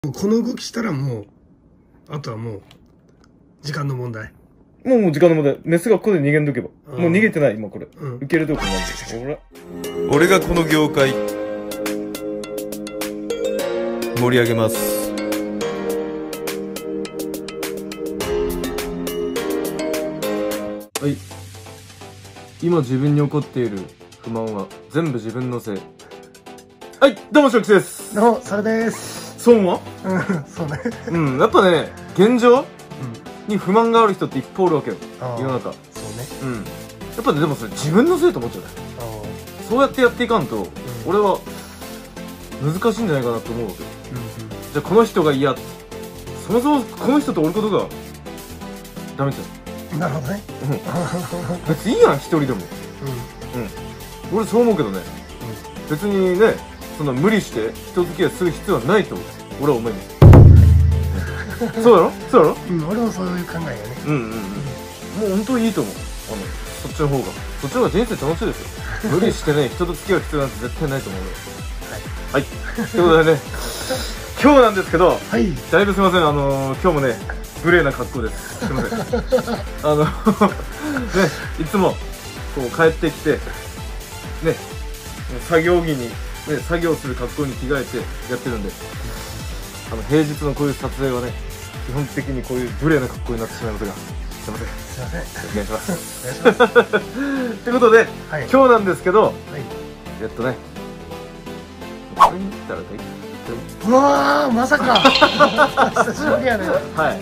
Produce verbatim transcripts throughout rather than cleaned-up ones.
この動きしたらもう、あとはもう、時間の問題。 もうもう時間の問題。メスがここで逃げんとけば。もう逃げてない、今これ。 うん。 受けるとこなんで。ほら。 俺がこの業界、盛り上げます。 はい。今自分に起こっている不満は全部自分のせい。はい、どうも、しょくちです。 どうも、それです。 そうはうん、そうね。 うん、やっぱね、現状に不満がある人っていっぱいおるわけよ。世の中。 そうね。 うん。やっぱね、でもそれ自分のせいと思っちゃうね。そうやってやっていかんと、俺は難しいんじゃないかなと思うわけよ。じゃあこの人が嫌。そもそもこの人とおることがダメじゃん。 なるほどね。 別にいいやん、一人でも。うん。俺そう思うけどね。別にね、そんな無理して人付き合いする必要はないと俺は思います。そうだろそうだろうん、俺もそういう考えがね。 うんうんうん。もう本当にいいと思う。あの、そっちの方が。そっちの方が人生楽しいですよ。無理してね、人と付き合う必要なんて絶対ないと思うよ。はい。はい。ということでね、今日なんですけど、 はい。 だいぶすいません、あのー、今日もね、無礼な格好です。すいません。あの、ね、いつも、こう帰ってきて、ね、作業着に、ね、作業する格好に着替えてやってるんで、あの、平日のこういう撮影はね、基本的にこういう無礼な格好になってしまうことが、すいません。 すいません。 お願いします。 お願いします。 ということで、 はい、 今日なんですけど、 はい、 えっとね、これに行ったら大体、 うわー、まさか久しぶりやね。 はい。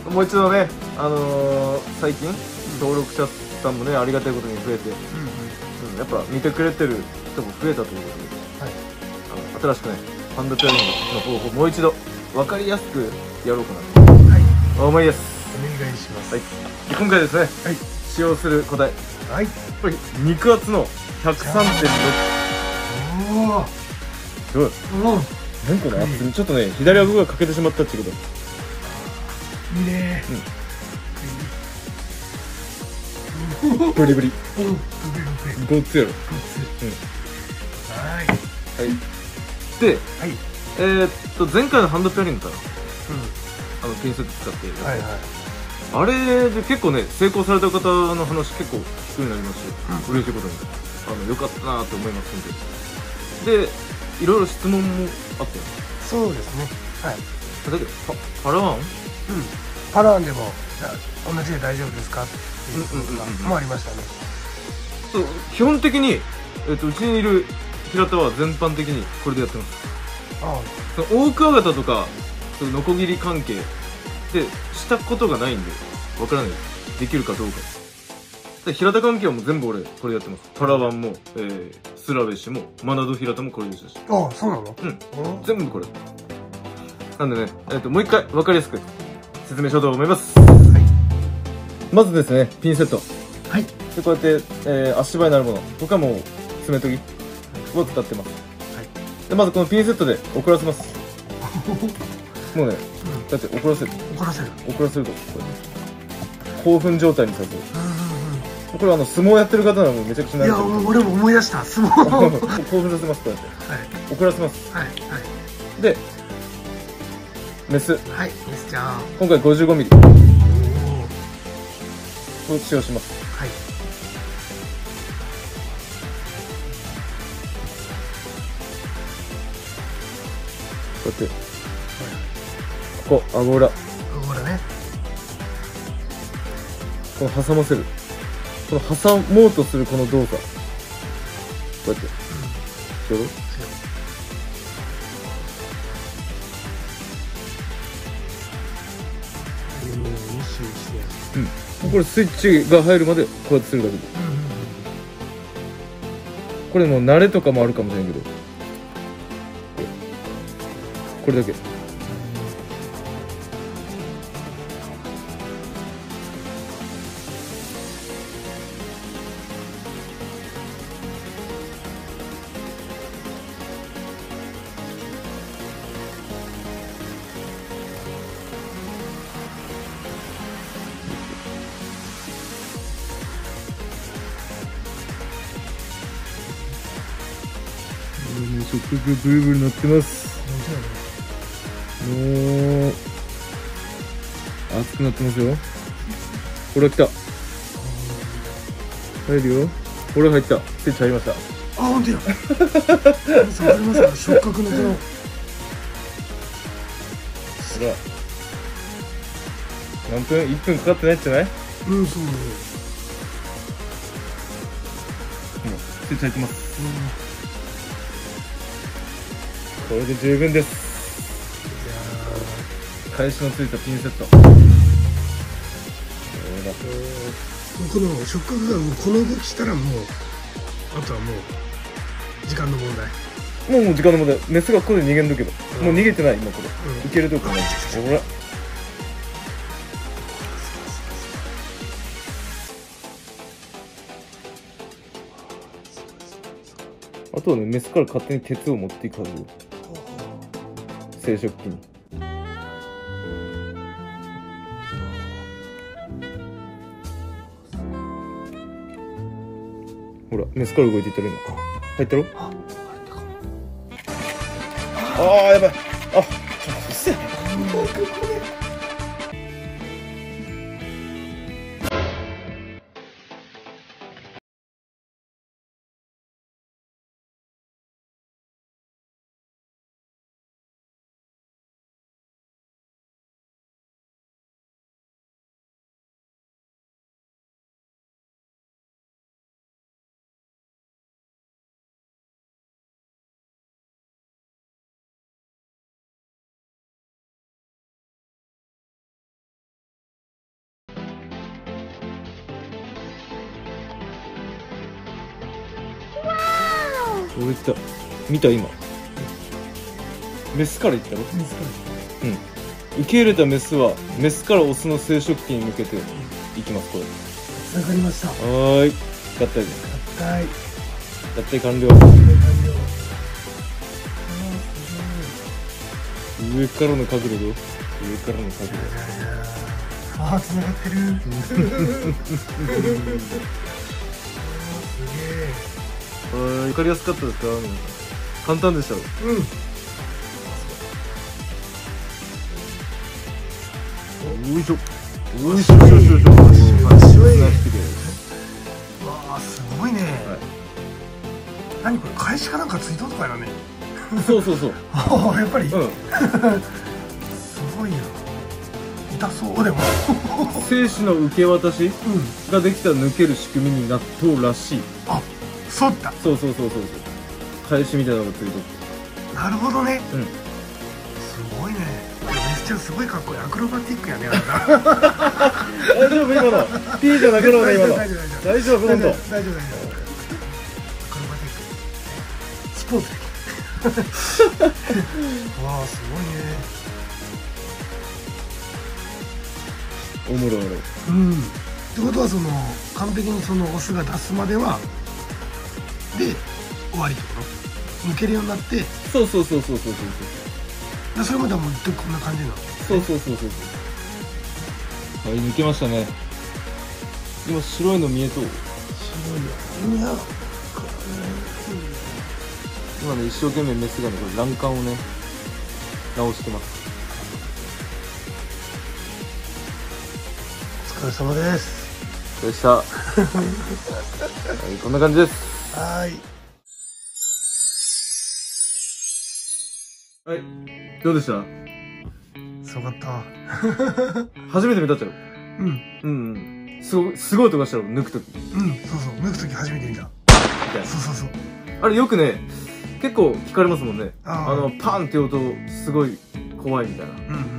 もう一度ね、あのー、最近、登録者さんもね、ありがたいことに増えて、うんうん、やっぱ見てくれてる人も増えたということで、はい、あの新しくね、ハンドペアリングの方法、もう一度分かりやすくやろうかなと、はい、思いです。 お願いします。 はい。で今回ですね、はい、使用する個体、はい、これ肉厚の ひゃくさんてんろく。 おー、 すごい。 おー、 何個だ、はい、ちょっとね、左顎が欠けてしまったっていうこと。 いいねー。うん。ブリブリ。ごっつやろ。 はい。 はい。で、はい、えー、っと前回のハンドペアリングから、うん、あのピンセット使って、はいはい、あれで結構ね成功された方の話結構聞くようになりまして、うん、嬉しいことにあの良かったなと思いますので、でいろいろ質問もあって、 そうですね。はい。 だけどパラワン、うん、 パラワンでも同じで大丈夫ですかっていうこともありましたね。 そう、基本的に、えー、とうちにいる平田は全般的にこれでやってます。ああ、その大クワガタとかそのノコギリ関係でしたことがないんでわからないです。できるかどうか。で平田関係はもう全部俺これでやってます。パラワンも、えー、スラベシもマナド平田もこれでしたし。 ああ、そうなの？ うん、全部これなんでね、えー、ともう一回わかりやすく説明しようと思います。はい、まずですね、ピンセット。はい。でこうやって、えー、足場になるもの、僕はもう爪研ぎを使ってます。はい。でまずこのピンセットで怒らせます。もうね、うん、だって怒らせる。 怒らせる。 怒らせるとこうやって興奮状態にさせる。これはあの相撲やってる方ならもうめちゃくちゃ慣れてる。いや、 俺も思い出した。相撲。 興奮させますこうやって。はい。怒らせます。はいはい。で、メス。はい、メスちゃん。今回 ごじゅうごミリ。を使用します。はい。こうやって、ここ顎裏、顎裏ね。この挟ませる、この挟もうとするこの動作、こうやって、ちょうどうん、これスイッチが入るまでこうやってするだけで、これもう慣れとかもあるかもしれんけど、これだけ。触覚ブルブル鳴ってます。 もう熱くなってますよ。これ来た。入るよ。これ入った。スイッチ入りました。 あ、ほんとや。さわかりますか、触覚のこの。 ほら。何分 ?いっ 分かかってないじゃない？ うん、そうね。 スイッチ入ってます。これで十分です。返しのついたピンセット。 この触覚がもうこの動きしたらもうあとはもう時間の問題。 もうもう時間の問題。メスがここで逃げんだけど、うん、もう逃げてない今これ、うん、いけるとこない。ほら。あとはね、メスから勝手に鉄を持っていくはずよ。生殖器に。ほら、メスから動いていったらいいのか。入ったろ？あ、入ったかも。ああ、やばい。あ、ちょっとうっせえ。俺来た。見た今。メスから行ったろ？メスから。うん。受け入れたメスはメスからオスの生殖器に向けていきます。これ。 わかりました。 はーい。合体です。 合体。 合体完了。上からの角度どう？上からの角度。 ああ、繋がってる。すげえ。 わかりやすかったですか？簡単でした。うん。よいしょ。よいしょよいしょよいしょ。 わあ、すごいね。何これ、返しかなんかついとんとかやね。 そうそうそう。 ああ、やっぱり。すごいな。痛そうでも。 精子の受け渡しができたら抜ける仕組みになっとうらしい。 あ、そうだ。 そうそうそうそうそう。返しみたいなのがついとって。 なるほどね。 うん。 すごいね。メスちゃんすごいかっこいい。アクロバティックやね。 大丈夫今の。P じゃなくなる今の。大丈夫大丈夫本当。大丈夫大丈夫。アクロバティック。スポーツ的。わあ、すごいね。 おもろいおもろい。 うん。ってことはその完璧にそのオスが出すまではで終わりってこと？抜けるようになって。 そうそうそうそうそうそうそう。それまではもうこんな感じなの。 そうそうそうそう。はい、抜けましたね。今白いの見えとう。白いの。いや。 今ね一生懸命メスがねこれ欄干をね直してます。 お疲れ様です。 でした。はい、こんな感じです。 はい。 はい。どうでした？ すごかった。 初めて見たっちゃろ。 うん。 うん。すごい、すごい音がしたろ、抜くとき。 うん、そうそう、抜くとき初めて見た。みたいな。そうそうそう。 あれよくね、結構聞かれますもんね。あの、パンって音、すごい怖いみたいな。うんうん。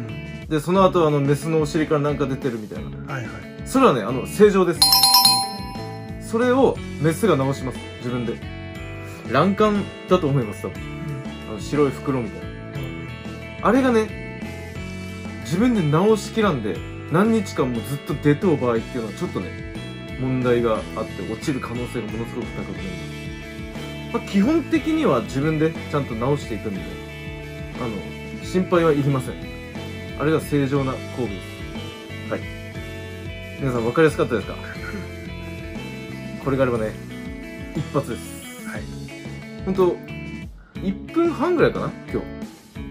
で、その後、あの、メスのお尻からなんか出てるみたいな。はいはい。それはね、あの、正常です。それを、メスが直します。自分で。欄干だと思います、多分。うん、あの白い袋みたいな。あれがね、自分で直しきらんで、何日間もずっと出とう場合っていうのはちょっとね、問題があって落ちる可能性がものすごく高くなる。まあ、基本的には自分でちゃんと直していくんで、あの、心配はいりません。あれが正常な工具です。はい。皆さん分かりやすかったですか？これがあればね、一発です。はい。ほんと、いっぷんはんぐらいかな今日。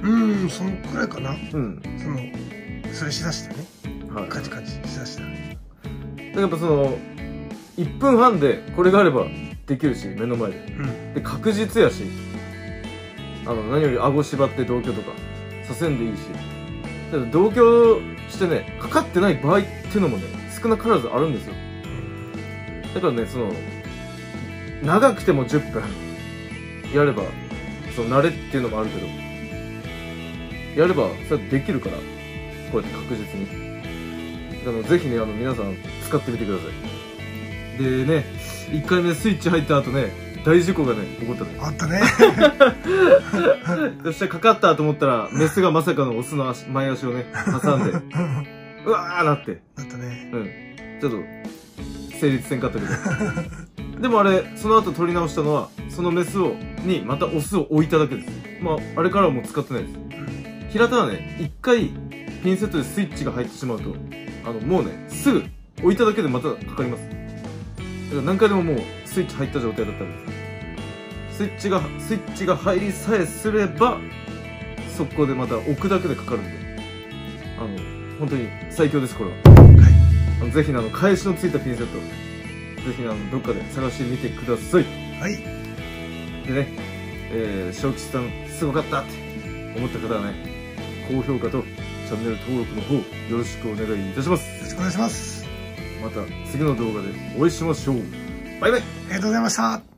うんそのくらいかな。 うんそのそれしだしたね。 はいカチカチしだした。 でやっぱそのいっぷんはんでこれがあればできるし、目の前でうんで確実やし、あの何より顎縛って同居とかさせんでいいし、ただ同居してねかかってない場合っていうのもね少なからずあるんですよ。だからねその長くてもじゅっぷんやればその慣れっていうのもあるけど、やればそれできるから、こうやって確実に。あのぜひねあの皆さん使ってみてください。でねいっかいめスイッチ入った後ね大事故がね起こったね。 あったね。 そしてかかったと思ったらメスがまさかのオスの足前足をね挟んでうわーなって、 あったね。 うんちょっと成立せんかったけどでもあれその後取り直したのはそのメスをにまたオスを置いただけです。まああれからはもう使ってないです。平田はねいっかいピンセットでスイッチが入ってしまうとあのもうねすぐ置いただけでまたかかります。だから何回でももうスイッチ入った状態だったんです。スイッチがスイッチが入りさえすれば速攻でまた置くだけでかかるんで、あの本当に最強ですこれは。 はい。 あのぜひねあの返しのついたピンセットぜひねあのどっかで探してみてください。 はい。 でね、えー、小吉さんすごかったって思った方はね高評価とチャンネル登録の方よろしくお願いいたします。 よろしくお願いします。 また次の動画でお会いしましょう。バイバイ。 ありがとうございました。